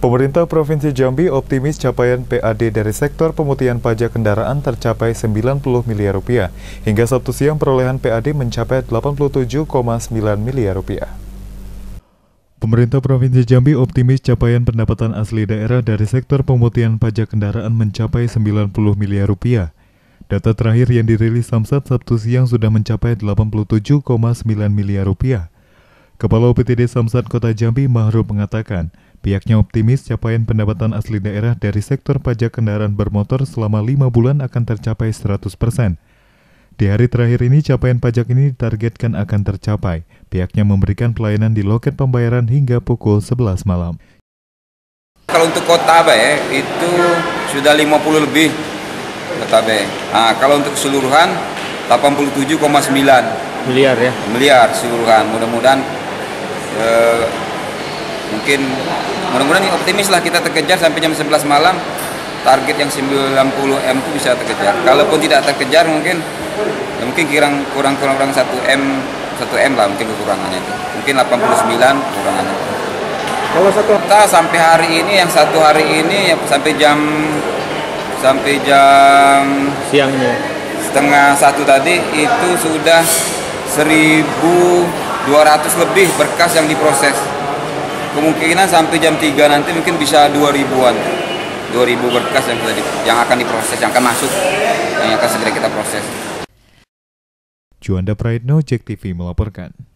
Pemerintah Provinsi Jambi optimis capaian PAD dari sektor pemutihan pajak kendaraan tercapai 90 miliar rupiah. Hingga Sabtu siang perolehan PAD mencapai 87,9 miliar rupiah. Pemerintah Provinsi Jambi optimis capaian pendapatan asli daerah dari sektor pemutihan pajak kendaraan mencapai 90 miliar rupiah. Data terakhir yang dirilis Samsat Sabtu siang sudah mencapai 87,9 miliar rupiah. Kepala UPTD Samsat Kota Jambi Mahruf mengatakan, pihaknya optimis capaian pendapatan asli daerah dari sektor pajak kendaraan bermotor selama 5 bulan akan tercapai 100%. Di hari terakhir ini, capaian pajak ini ditargetkan akan tercapai. Pihaknya memberikan pelayanan di loket pembayaran hingga pukul 11 malam. Kalau untuk kota itu sudah 50 lebih kota Nah, kalau untuk keseluruhan 87,9 miliar ya. Miliar keseluruhan. Mudah-mudahan mudah-mudahan optimis lah kita terkejar sampai jam 11 malam. Target yang 90 M itu bisa terkejar. Kalaupun tidak terkejar mungkin kurang 1 M lah mungkin kekurangannya itu. Mungkin 89 kekurangannya. Kalau kita sampai hari ini sampai jam siangnya setengah 1 tadi itu sudah 1.200 lebih berkas yang diproses. Kemungkinan sampai jam 3 nanti mungkin bisa 2.000-an. 2.000 berkas yang akan diproses, yang akan masuk, yang akan segera kita proses. Juanda Praetno, JEK TV melaporkan.